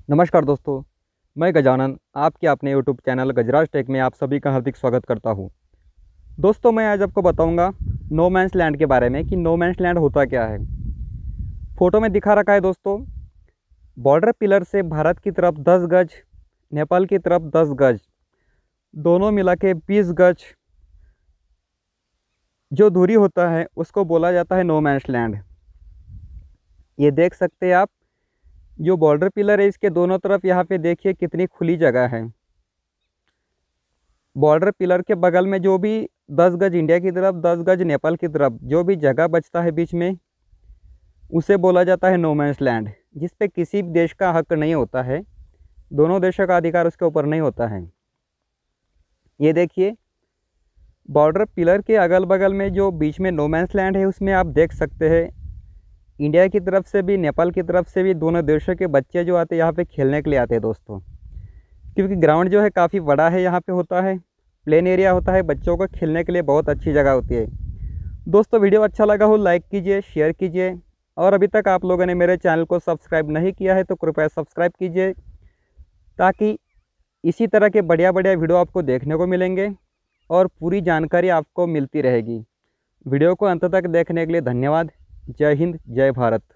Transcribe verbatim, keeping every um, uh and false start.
नमस्कार दोस्तों, मैं गजानन आपके अपने यूट्यूब चैनल गजराज टेक में आप सभी का हार्दिक स्वागत करता हूं। दोस्तों, मैं आज आपको बताऊंगा नो मैंस लैंड के बारे में कि नो मैंस लैंड होता क्या है। फ़ोटो में दिखा रखा है दोस्तों, बॉर्डर पिलर से भारत की तरफ दस गज, नेपाल की तरफ दस गज, दोनों मिला के बीस गज जो दूरी होता है उसको बोला जाता है नो मैंस लैंड। ये देख सकते हैं आप, जो बॉर्डर पिलर है इसके दोनों तरफ यहाँ पे देखिए कितनी खुली जगह है। बॉर्डर पिलर के बगल में जो भी दस गज इंडिया की तरफ, दस गज नेपाल की तरफ जो भी जगह बचता है बीच में, उसे बोला जाता है नो मैंस लैंड, जिस पे किसी भी देश का हक नहीं होता है, दोनों देशों का अधिकार उसके ऊपर नहीं होता है। ये देखिए, बॉर्डर पिलर के अगल बगल में जो बीच में नो मैंस लैंड है उसमें आप देख सकते हैं इंडिया की तरफ से भी, नेपाल की तरफ से भी दोनों देशों के बच्चे जो आते हैं यहाँ पे खेलने के लिए आते हैं दोस्तों। क्योंकि ग्राउंड जो है काफ़ी बड़ा है, यहाँ पे होता है प्लेन एरिया होता है, बच्चों को खेलने के लिए बहुत अच्छी जगह होती है। दोस्तों, वीडियो अच्छा लगा हो लाइक कीजिए, शेयर कीजिए, और अभी तक आप लोगों ने मेरे चैनल को सब्सक्राइब नहीं किया है तो कृपया सब्सक्राइब कीजिए, ताकि इसी तरह के बढ़िया बढ़िया वीडियो आपको देखने को मिलेंगे और पूरी जानकारी आपको मिलती रहेगी। वीडियो को अंत तक देखने के लिए धन्यवाद। जय हिंद, जय भारत।